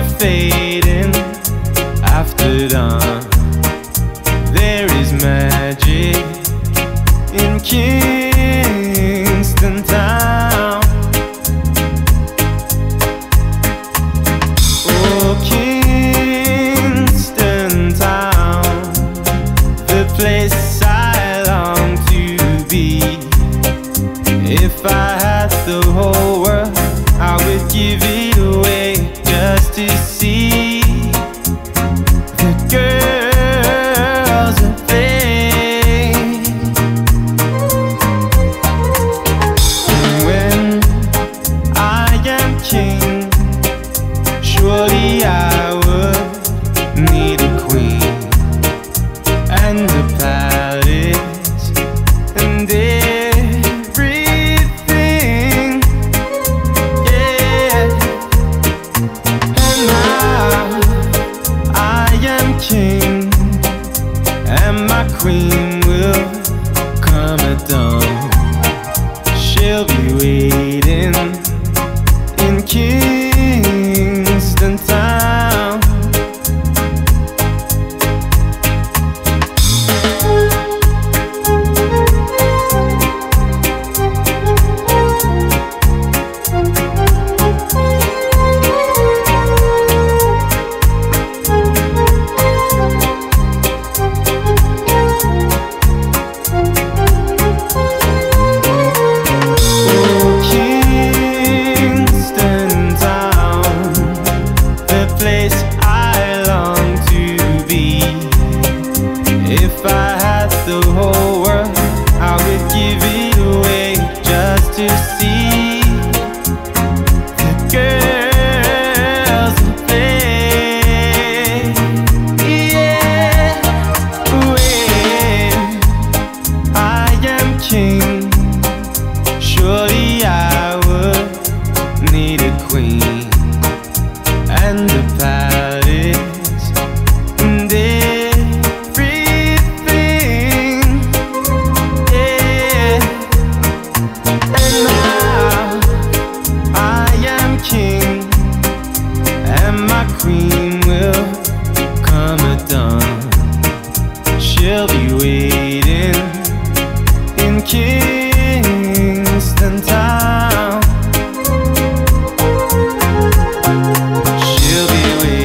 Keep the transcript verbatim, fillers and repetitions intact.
are fading after dawn. There is magic in Kingston town. Oh, Kingston town, the place I long to be. If I had the whole world, I would give it away just to see the girls at play. And when I am king, surely I would need a queen and a palace and everything, yeah. And now I am king, and my queen will come at dawn. She'll be waiting in Kingston town. If I had the whole world, I would give it away just to see the girls at play, yeah. When I am king, surely I would need a queen and a palace and queen will come at dawn. She'll be waiting in Kingston town. She'll be waiting.